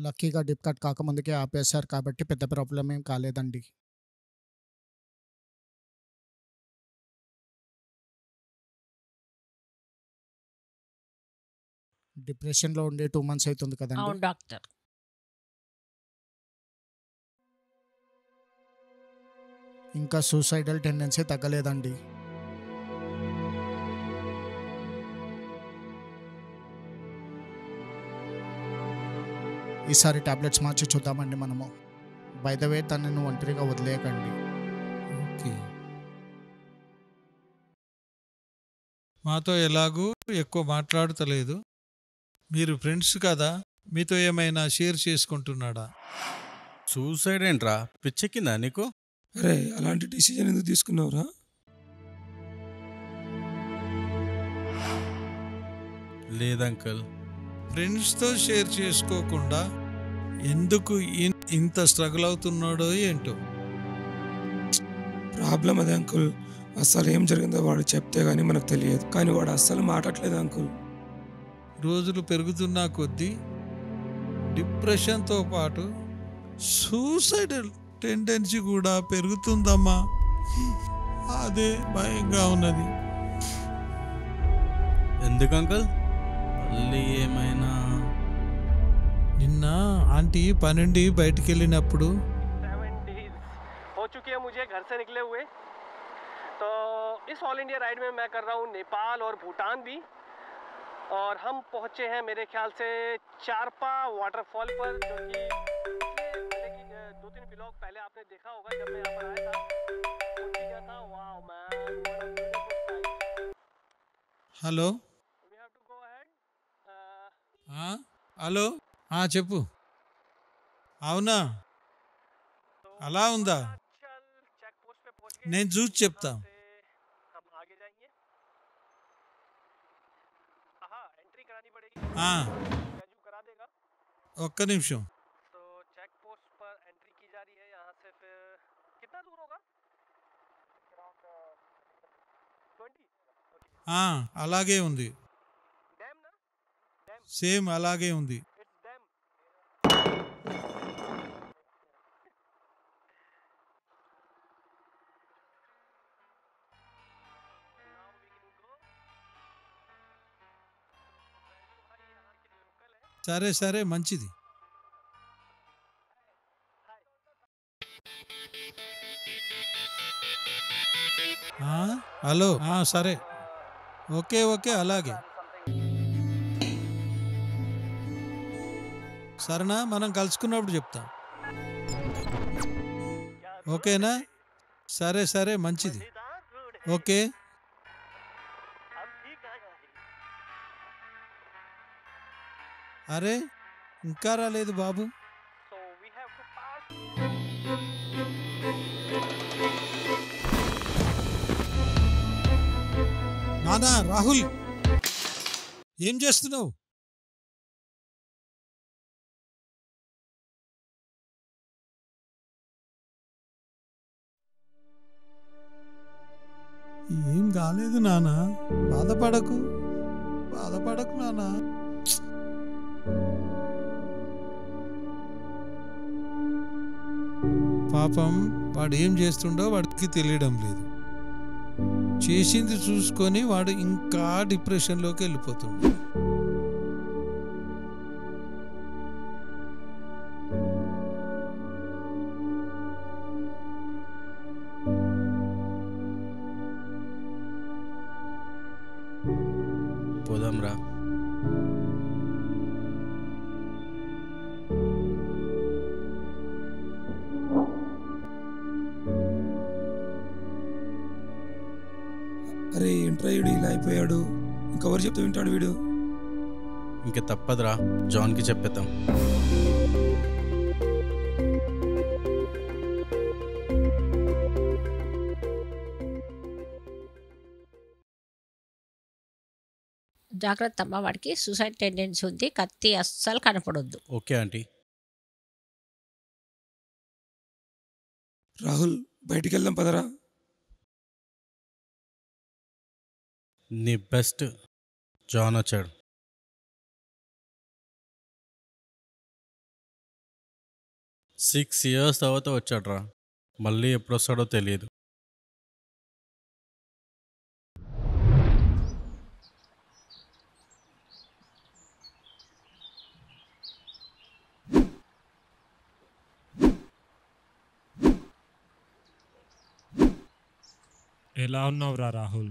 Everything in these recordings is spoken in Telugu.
లక్కీగా డిప్ కట్ కాకముందుకే ఆపేశారు కాబట్టి పెద్ద ప్రాబ్లమ్ ఏం కాలేదండి. డిప్రెషన్‌లో ఉండి 2 మంత్స్ అయితుంది కదండీ! అవును డాక్టర్. ఇంకా సూసైడల్ టెండెన్సీ తగ్గలేదండి. ఈసారి టాబ్లెట్స్ మార్చి చూద్దామండి మనము. బై ద వే తనని ఒంటరిగా వదిలేయకండి. ఓకే. మాతో ఎలాగూ ఎక్కువ మాట్లాడతలేదు. మీరు ఫ్రెండ్స్ కదా, మీతో ఏమైనా షేర్ చేసుకుంటున్నాడా? సూసైడ్ ఏంట్రా, పిచ్చెక్కిందా నీకు? అరే అలాంటి డిసిజన్ ఎందుకు తీసుకున్నావురా? లేదంకల్. ఫ్రెండ్స్తో షేర్ చేసుకోకుండా ఎందుకు ఇంత స్ట్రగుల్ అవుతున్నాడో ఏంటో. ప్రాబ్లం అదే అంకుల్. అస్సలు ఏం జరిగిందో వాడు చెప్తే గానీ మనకు తెలియదు. కానీ వాడు అస్సలు మాట్లాడలేదు అంకుల్. రోజులు పెరుగుతున్న కొద్దీ డిప్రెషన్తో పాటు సూసైడల్ టెండెన్సీ కూడా పెరుగుతుందమ్మా. అదే భయంగా ఉన్నది. ఎందుకు అంకల్? మళ్ళీ ఏమైనా? నిన్న ఆంటీ పనుండి బయటికి వెళ్ళినప్పుడు 7 डेज हो चुके हैं मुझे घर से निकले हुए। तो इस ऑल इंडिया राइड में मैं कर रहा हूँ नेपाल और भूटान भी, और हम पहुँचे हैं मेरे ख्याल से चारपा वाटरफॉल पर, जो कि पहले की 2-3 ब्लॉग पहले आपने देखा होगा जब मैं यहाँ पर आया था। पहुँच गया था। Wow man, hello we have to go ahead. Hello చెప్పు. అవునా, అలా ఉందా? चल चेक पोस्ट पे पहुँच गए। నేను చూసి చెప్తా. हम आगे जाएंगे। हाँ, एंट्री करानी पड़ेगी। ఆ, राजू करा देगा। ఒక్క నిమిషం. तो चेक पोस्ट पर एंट्री की जा रही है। यहाँ से फिर कितना दूर होगा? अराउंड 20। అలాగే ఉంది. डैम ना? डैम। సేమ్ అలాగే ఉంది. It's dam. Now we can go. भाई यहाँ के लोकल है। సరే సరే మంచిది. హలో సరే, ఓకే ఓకే అలాగే. సరేనా, మనం కలుసుకున్నప్పుడు చెప్తాం. ఓకేనా? సరే సరే మంచిది. ఓకే. अब ठीक है। అరే ఇంకా రాలేదు బాబు. So we have to pass। నానా రాహుల్, ఏం చేస్తున్నావు? ఏం కాలేదు నానా, బాధపడకు బాధపడకు నానా. పాపం వాడు ఏం చేస్తుండో వాడికి తెలియడం లేదు. చేసింది చూసుకొని వాడు ఇంకా డిప్రెషన్లోకి వెళ్ళిపోతుండు. పోదాంరా. అరే ఏంట్రా వీడు ఇలా అయిపోయాడు? ఇంకెవరు చెప్తే వింటాడు వీడు? ఇంక తప్పదురా, జాన్కి చెప్పేద్దాం. జాగ్రత్త అమ్మ, వాడికి సూసైడ్ టెండెన్సీ ఉంది. కత్తి అస్సలు కనపడొద్దు. Okay aunty. రాహుల్ బయటికి వెళ్దాం పదరా. నీ బెస్ట్. జాన్ వచ్చాడు. 6 ఇయర్స్ తర్వాత వచ్చాడ్రా. మళ్ళీ ఎప్పుడొస్తాడో తెలియదు. ఎలా ఉన్నావురా రాహుల్?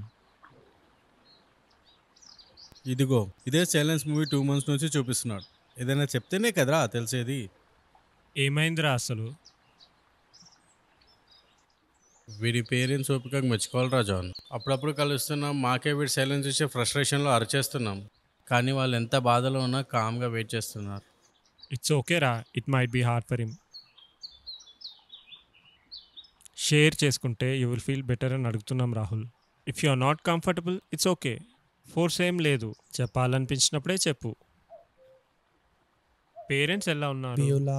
ఇదిగో ఇదే సైలెన్స్ మూవీ 2 months నుంచి చూపిస్తున్నాడు. ఏదైనా చెప్తేనే కదరా తెలిసేది. ఏమైందిరా అసలు? వీడి పేరెంట్స్ ఓపికకు మెచ్చుకోవాలిరా జాన్. అప్పుడప్పుడు కలుస్తున్నాం, మాకే వీడి సైలెన్స్ ఇచ్చే ఫ్రస్ట్రేషన్లో అరిచేస్తున్నాం. కానీ వాళ్ళు ఎంత బాధలో ఉన్నా కామ్గా వెయిట్ చేస్తున్నారు. ఇట్స్ ఓకే రా, it might be hard for him. Share చేసుకుంటే యూ విల్ ఫీల్ బెటర్ అని అడుగుతున్నాం Rahul. If you are not comfortable it's okay. Force ఏం లేదు, చెప్పాలనిపించినప్పుడే చెప్పు. పేరెంట్స్ ఎలా ఉన్నారు? బ్యూలా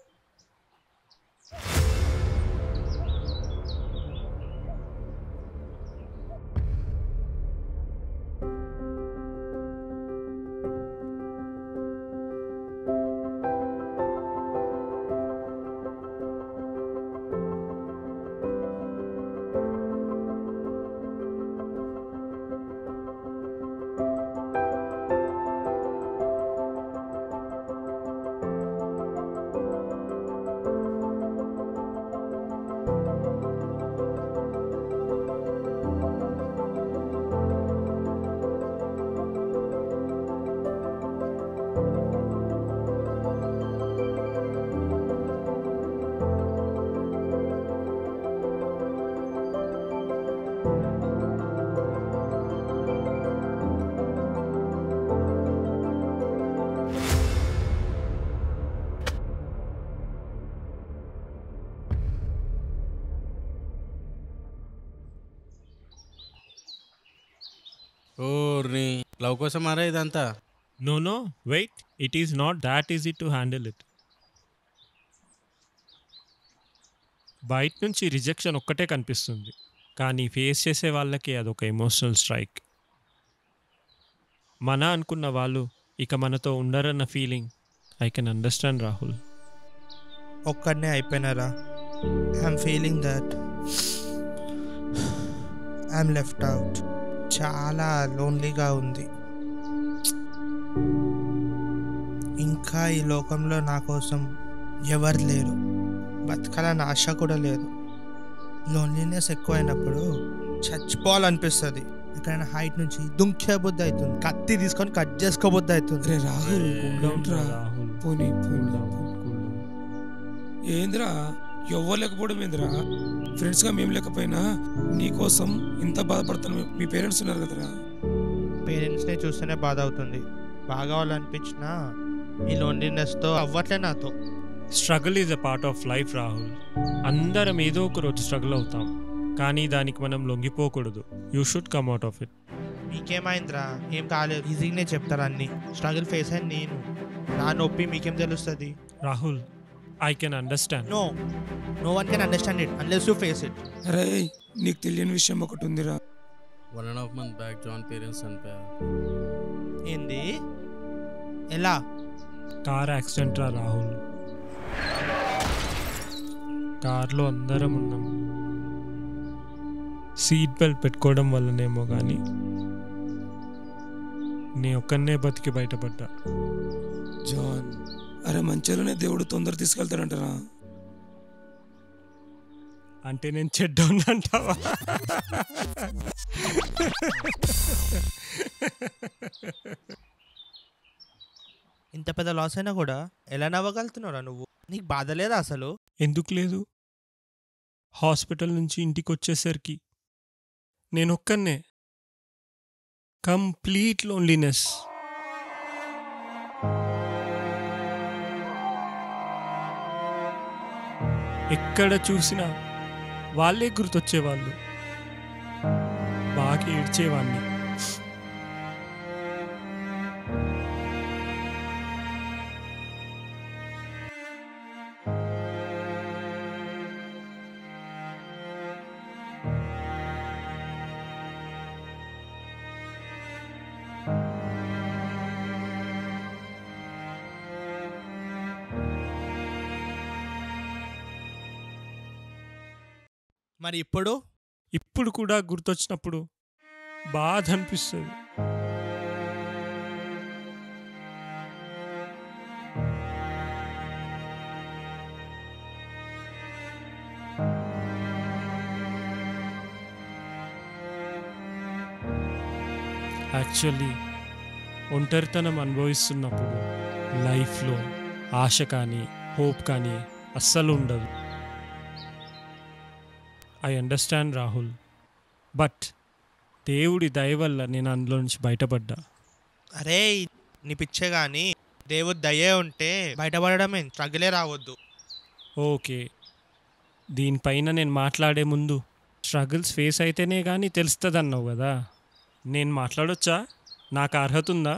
ఓర్ని లవ్ కోసం మారా ఇదంతా. No no wait, it is not that easy to handle it. బయట నుంచి రిజెక్షన్ ఒక్కటే కనిపిస్తుంది, కానీ ఫేస్ చేసే వాళ్ళకి అదొక ఎమోషనల్ స్ట్రైక్. మన అనుకున్న వాళ్ళు ఇక మనతో ఉండరన్న feeling I can understand Rahul. ఒక్కడనే అయిపోయినారా? I'm feeling that I'm left out. చాలా లోన్లీగా ఉంది. ఇంకా ఈ లోకంలో నా కోసం ఎవరు లేరు. బతకాలని ఆశ కూడా లేదు. లోన్లీనెస్ ఎక్కువైనప్పుడు చచ్చిపోవాలనిపిస్తుంది. ఎక్కడైనా హైట్ నుంచి దుంకే బుద్ధి అవుతుంది. కత్తి తీసుకొని కట్ చేసుకోబుద్ధి అవుతుంది. రే రాహుల్ ఏంట్రా? రాహుల్ పోనీ కూల్ పోనీ. Down, cool down. ఏంద్రా ఎవ్వరు లేకపోవడం ఏంద్రా? ఫ్రెండ్స్గా మేము లేకపోయినా నీకోసం ఇంత బాధపడుతున్నాం. మీ పేరెంట్స్ ఉన్నారు కదరా. పేరెంట్స్ని చూస్తేనే బాధ అవుతుంది. బాగా వాళ్ళనిపించినా ఈ లోన్లీనెస్తో అవ్వట్లే నాతో. Struggle is a part of life Rahul. అందరం ఏదో ఒక రోజు స్ట్రగుల్ అవుతాం, కానీ దానికి మనం లొంగిపోకూడదు. You should come out of it. మీకేమైందిరా? ఏం కాలేదు. ఈజీగానే చెప్తారు అన్నీ. స్ట్రగుల్ ఫేస్ అయ్యి నేను. నా నొప్పి మీకేం తెలుస్తుంది? Rahul, I can understand. No one can understand it unless you face it. అరే నీకు తెలియని విషయం ఒకటి ఉందిరా. 1.5 months బ్యాక్ జాన్ పేరెంట్స్ చనిపోయారు. ఏంది? ఎలా? కార్ యాక్సిడెంట్ రా రాహుల్. కార్లో అందరం ఉన్నాం. సీట్ బెల్ట్ పెట్టుకోవడం వల్లనేమో కానీ నీ ఒక్కనే బతికి బయటపడ్డా. జాన్ అరే మంచిలోనే దేవుడు తొందర తీసుకెళ్తాడంటారా? అంటే నేను చెడ్డోనంటావా? ఇంత పెద్ద లాస్ అయినా కూడా ఎలా నవ్వగలుగుతున్నారా నువ్వు? నీకు బాధ లేదా అసలు? ఎందుకు లేదు? హాస్పిటల్ నుంచి ఇంటికి వచ్చేసరికి నేను ఒక్కనే. Complete loneliness. ఎక్కడ చూసినా వాళ్ళే గుర్తొచ్చేవాళ్ళు. బాగా ఏడ్చేవాడిని. మరి ఇప్పుడు ఇప్పుడు కూడా గుర్తొచ్చినప్పుడు బాధ అనిపిస్తుంది. యాక్చువల్లీ ఒంటరితనం అనుభవిస్తున్నప్పుడు లైఫ్లో ఆశ కానీ హోప్ కానీ అస్సలు ఉండదు. ఐ అండర్స్టాండ్ రాహుల్, బట్ దేవుడి దయ వల్ల నేను అందులో నుంచి బయటపడ్డా. అరే నీ పిచ్చే కానీ దేవుడు దయే ఉంటే బయటపడడమే, స్ట్రగులే రావద్దు. ఓకే, దీనిపైన నేను మాట్లాడే ముందు స్ట్రగుల్స్ ఫేస్ అయితేనే కానీ తెలుస్తుంది అన్నావు కదా. నేను మాట్లాడొచ్చా? నాకు అర్హత ఉందా?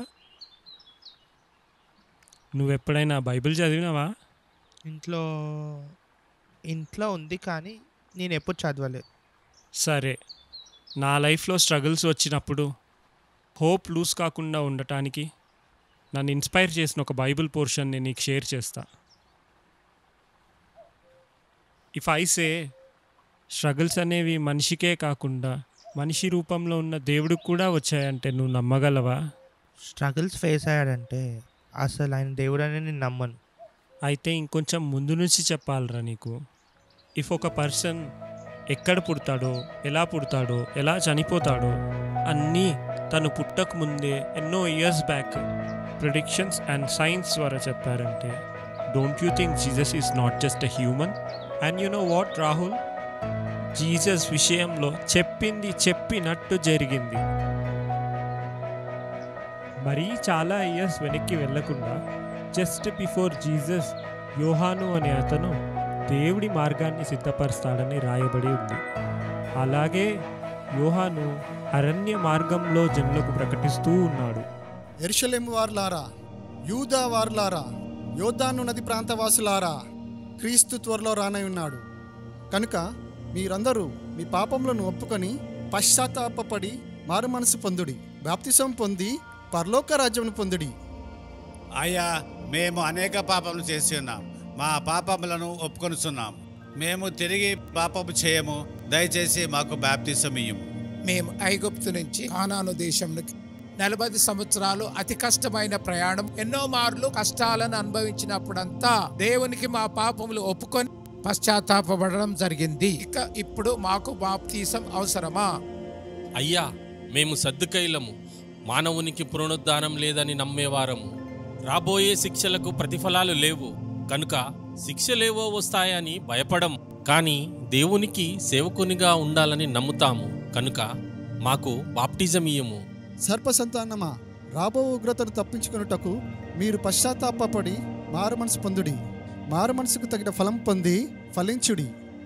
నువ్వెప్పుడైనా బైబిల్ చదివినావా? ఇంట్లో ఇంట్లో ఉంది కానీ నేను ఎప్పుడు చదవలేదు. సరే, నా లైఫ్లో స్ట్రగుల్స్ వచ్చినప్పుడు హోప్ లూజ్ కాకుండా ఉండటానికి నన్ను ఇన్స్పైర్ చేసిన ఒక బైబిల్ పోర్షన్ నేను నీకు షేర్ చేస్తా. ఇఫ్ ఐ సే స్ట్రగుల్స్ అనేవి మనిషికే కాకుండా మనిషి రూపంలో ఉన్న దేవుడికి కూడా వచ్చాయంటే నువ్వు నమ్మగలవా? స్ట్రగుల్స్ ఫేస్ అయ్యాడంటే అసలు ఆయన దేవుడు అని నేను నమ్మను. అయితే ఇంకొంచెం ముందు నుంచి చెప్పాలరా నీకు. ఇఫ్ ఒక పర్సన్ ఎక్కడ పుడతాడో, ఎలా చనిపోతాడో అన్నీ తను పుట్టక ముందే ఎన్నో years back predictions and science ద్వారా చెప్పారంటే, don't you think Jesus is not just a human? And you know what Rahul, Jesus విషయంలో చెప్పింది చెప్పినట్టు జరిగింది. మరీ చాలా ఇయర్స్ వెనక్కి వెళ్ళకుండా జస్ట్ బిఫోర్ జీసస్ యోహాను అనే అతను దేవుడి మార్గాన్ని సిద్ధపరుస్తాడని రాయబడి ఉంది. అలాగే యోహాను అరణ్య మార్గంలో జనులకు ప్రకటిస్తూ ఉన్నాడు. యెరూషలేము వారులారా, యూదా వారులారా, యోర్దాను నది ప్రాంతవాసులారా, క్రీస్తు త్వరలో రానై ఉన్నాడు. కనుక మీరందరూ మీ పాపములను ఒప్పుకొని పశ్చాత్తాపపడి మారు మనసు పొందుడి, బాప్తిసం పొంది పరలోక రాజ్యమును పొందుడి. అయ్యా, మేము అనేక పాపములు చేసి ఉన్నాం, మా పాపములను ఒప్పుకొనుచున్నాం. మేము తిరిగి పాపము చేయము, దయచేసి మాకు బాప్తిసం ఇయ్యము. మేము ఐగుప్తు నుంచి కానాను దేశంలోకి 40 సంవత్సరాలు అతి కష్టమైన ప్రయాణం, ఎన్నో మార్లు కష్టాలను అనుభవించినప్పుడంతా దేవునికి మా పాపములు ఒప్పుకొని పశ్చాత్తాపడడం జరిగింది. ఇప్పుడు మాకు బాప్తీసం అవసరమా? అయ్యా, మేము సద్దుకైలము, మానవునికి పునరుద్ధానం లేదని నమ్మేవారము. రాబోయే శిక్షలకు ప్రతిఫలాలు లేవు కనుక శిక్షలేవో వస్తాయని భయపడం, కానీ దేవునికి సేవకునిగా ఉండాలని నమ్ముతాము కనుక మాకు బాప్టిజం ఇయ్యము. సర్పసంతానమా, రాబో ఉగ్రతను తప్పించుకొనుటకు మీరు పశ్చాత్తాపపడి మారు మనసు పొందుడి, మారు మనసుకు తగిన ఫలం పొంది ఫలించుడి.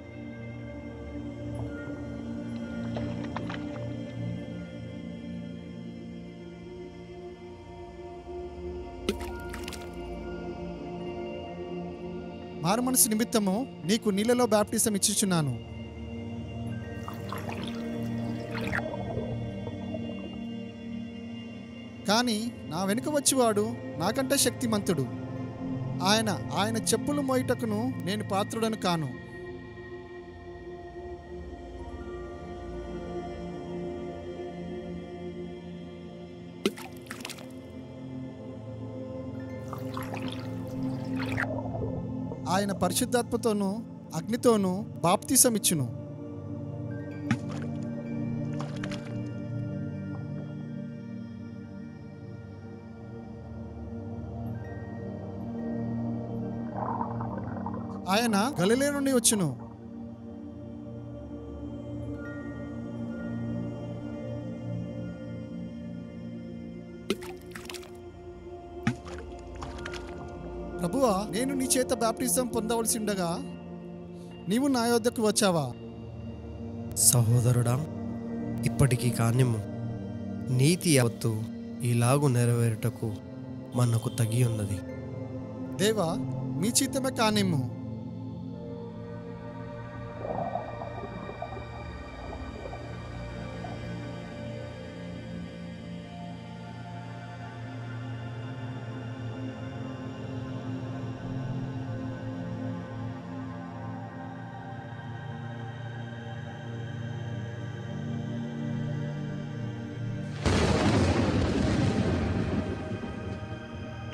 మారు మనసు నిమిత్తము నీకు నీళ్ళలో బాప్టిజం ఇచ్చుచున్నాను. కానీ నా వెనుక వచ్చివాడు నాకంటే శక్తిమంతుడు. ఆయన చెప్పులు మోయుటకును నేను పాత్రుడను కాను. ఆయన పరిశుద్ధాత్మతోనూ అగ్నితోనూ బాప్తిసం ఇచ్చును. ఆయన గలిలయ నుండి వచ్చును. ప్రభువా, నేను నీ చేత బాప్టిజం పొందవలసి ఉండగా నీవు నా యొద్దకు వచ్చావా? సహోదరుడా, ఇప్పటికీ కానిమ్ము, నీతి యావత్తు ఇలాగు నెరవేరుటకు మనకు తగి ఉన్నది. దేవా, మీ చిత్తమే కానిమ్ము.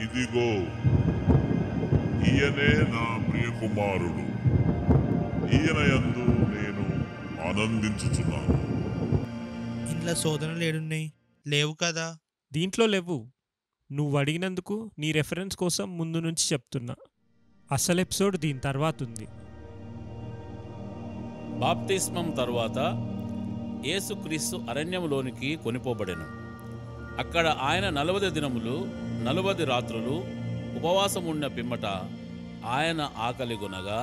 ఇదిగో ఈయనే నా ప్రియ కుమారుడు, ఈయన యందు నేను ఆనందించుచున్నాను. ఇంట్లో శోధనలు ఏడున్నాయి? లేవు కదా. దీంట్లో లేవు. నువ్వు అడిగినందుకు నీ రెఫరెన్స్ కోసం ముందు నుంచి చెప్తున్నా. అసలు ఎపిసోడ్ దీని తర్వాత ఉంది. బాప్తిస్మం తరువాత యేసుక్రీస్తు అరణ్యంలోనికి కొనిపోబడెను. అక్కడ ఆయన 40 దినములు 40 రాత్రులు ఉపవాసం ఉన్న పిమ్మట ఆయన ఆకలిగొనగా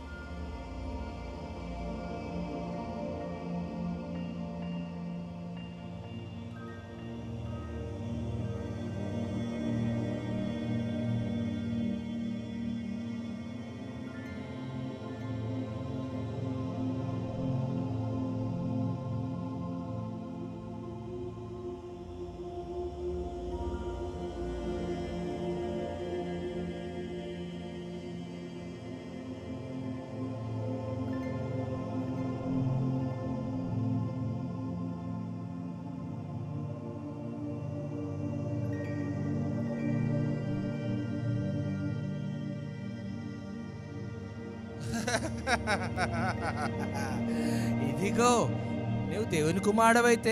ఇదిగో నువ్వు దేవుని కుమారుడవైతే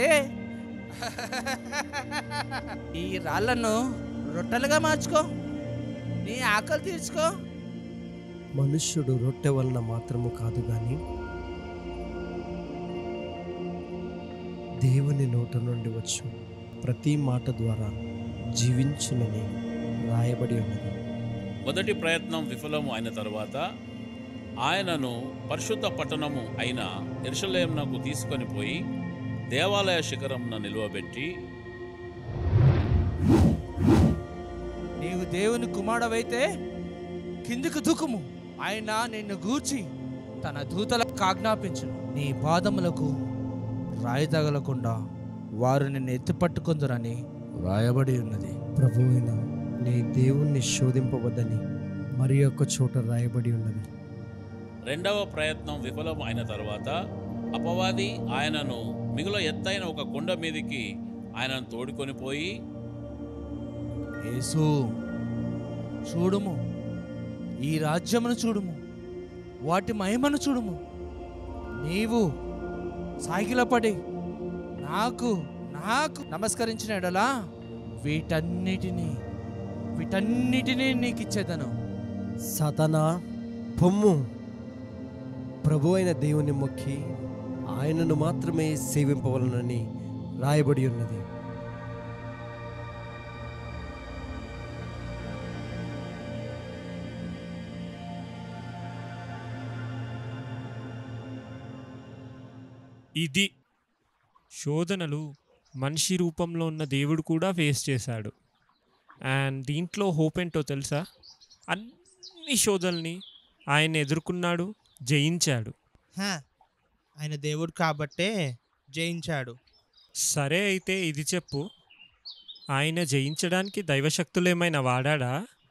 ఈ రాళ్లను రొట్టెలుగా మార్చుకో, నీ ఆకలి తీర్చుకో. మనుష్యుడు రొట్టె వలన మాత్రము కాదు గాని దేవుని నోట నుండి వచ్చు ప్రతి మాట ద్వారా జీవించునని రాయబడి ఉన్నది. మొదటి ప్రయత్నం విఫలము అయిన తరువాత ఆయనను పరిశుద్ధ పట్టణము అయిన యెరూషలేమునకు తీసుకొని పోయి దేవాలయ శిఖరమున నిలువబెట్టి, నీవు దేవుని కుమారుడవైతే కిందికి దుకుము, ఆయన నిన్ను గూర్చి తన దూతలకు ఆజ్ఞాపించు, నీ పాదములకు రాయి తగలకుండా వారు నిన్ను ఎత్తిపట్టుకుందురని రాయబడి ఉన్నది. ప్రభువైన నీ దేవుణ్ణి శోధింపవద్దని మరి ఒక్క చోట రాయబడి ఉన్నది. రెండవ ప్రయత్నం విఫలం అయిన తర్వాత అపవాది ఆయనను మిగుల ఎత్తైన ఒక కొండ మీదికి ఆయనను తోడుకొని పోయి, యేసు చూడుము, ఈ రాజ్యమును చూడుము, వాటి మహిమను చూడుము. నీవు సాగిలపడి నాకు నాకు నమస్కరించిన ఎడలా వీటన్నిటినీ నీకు ఇచ్చేదను. సాతానా పొమ్ము, ప్రభు అయిన దేవుని మొక్కి ఆయనను మాత్రమే సేవింపవలనని రాయబడి ఉన్నది. ఇది శోధనలు మనిషి రూపంలో ఉన్న దేవుడు కూడా ఫేస్ చేశాడు. అండ్ దీంట్లో హోప్ ఏంటో తెలుసా? అన్ని శోధనల్ని ఆయన ఎదుర్కొన్నాడు, జయించాడు. ఆయన దేవుడు కాబట్టే జయించాడు. సరే, అయితే ఇది చెప్పు, ఆయన జయించడానికి దైవశక్తులు ఏమైనా వాడా?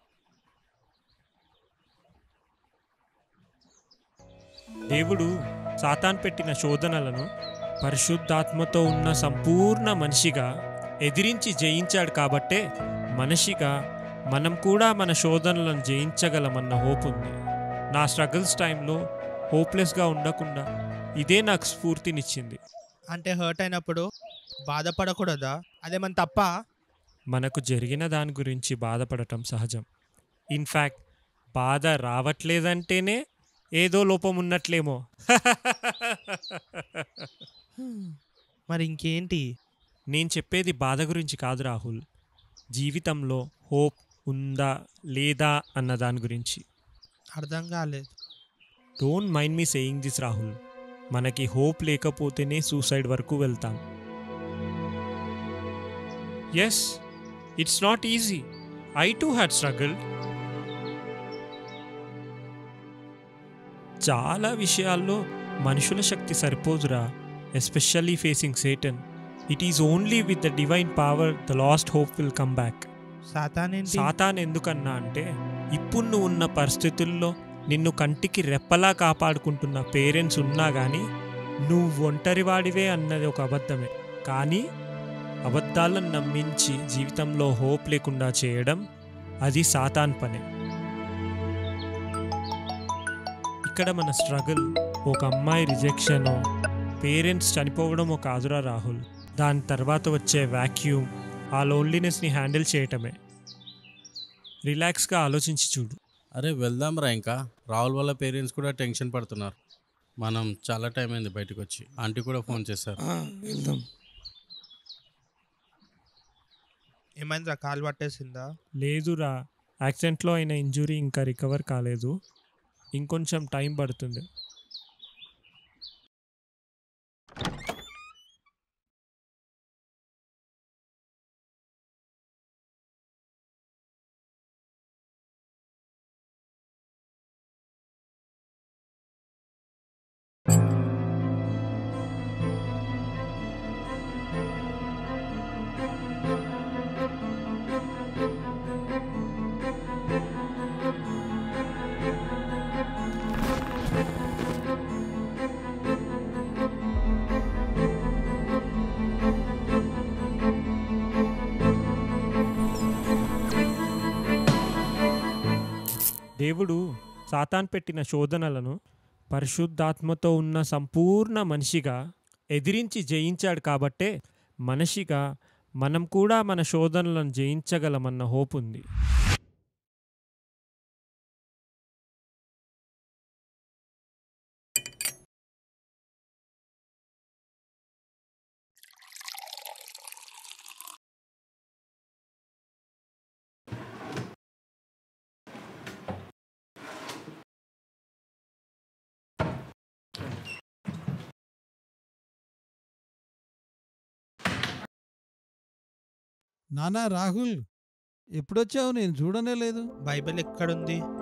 దేవుడు సాతాన్ పెట్టిన శోధనలను పరిశుద్ధాత్మతో ఉన్న సంపూర్ణ మనిషిగా ఎదిరించి జయించాడు. కాబట్టే మనిషిగా మనం కూడా మన శోధనలను జయించగలమన్న హోప్ ఉంది. నా స్ట్రగుల్స్ టైంలో హోప్లెస్గా ఉండకుండా ఇదే నాకు స్ఫూర్తినిచ్చింది. అంటే హర్ట్ అయినప్పుడు బాధపడకూడదా? అదేమన్నా తప్ప? మనకు జరిగిన దాని గురించి బాధపడటం సహజం. ఇన్ఫ్యాక్ట్ బాధ రావట్లేదంటేనే ఏదో లోపం ఉన్నట్లేమో. మరి ఇంకేంటి? నేను చెప్పేది బాధ గురించి కాదు రాహుల్, జీవితంలో హోప్ ఉందా లేదా అన్న దాని గురించి. అర్థం కాలేదు. Don't mind me saying this Rahul. మనకి హోప్ లేకపోతేనే సూసైడ్ వరకు వెళ్తాం. Yes, it's not easy. I too had struggled. చాలా విషయాల్లో మనుషుల శక్తి సరిపోదురా, especially facing Satan. It is only with the divine power the last hope will come back. సాతాన్ ఎందుకన్నా అంటే, ఇప్పుడు నువ్వు ఉన్న పరిస్థితుల్లో నిన్ను కంటికి రెప్పలా కాపాడుకుంటున్న పేరెంట్స్ ఉన్నా కానీ నువ్వు ఒంటరివాడివే అన్నది ఒక అబద్ధమే. కానీ అబద్ధాలను నమ్మించి జీవితంలో హోప్ లేకుండా చేయడం అది సాతాన్ పని. ఇక్కడ మన స్ట్రగుల్ ఒక అమ్మాయి రిజెక్షన్, పేరెంట్స్ చనిపోవడమో కాదురా రాహుల్. దాని తర్వాత వచ్చే వ్యాక్యూమ్, ఆ లోన్లీనెస్ని హ్యాండిల్ చేయటమే. రిలాక్స్గా ఆలోచించి చూడు. అరే వెళ్దాం రా, ఇంకా రాహుల్ వాళ్ళ పేరెంట్స్ కూడా టెన్షన్ పడుతున్నారు. మనం చాలా టైం అయింది బయటకు వచ్చి. ఆంటీ కూడా ఫోన్ చేశారు. వెళ్దాం. ఏమైందిరా, కాలు పట్టేసిందా? లేదురా, యాక్సిడెంట్లో అయిన ఇంజురీ ఇంకా రికవర్ కాలేదు, ఇంకొంచెం టైం పడుతుంది. దేవుడు సాతాన్ పెట్టిన శోధనలను పరిశుద్ధాత్మతో ఉన్న సంపూర్ణ మనిషిగా ఎదిరించి జయించాడు. కాబట్టే మనిషిగా మనం కూడా మన శోధనలను జయించగలమన్న హోప్ ఉంది. నానా రాహుల్, ఎప్పుడొచ్చావు? నేను చూడనే లేదు. బైబిల్ ఎక్కడుంది?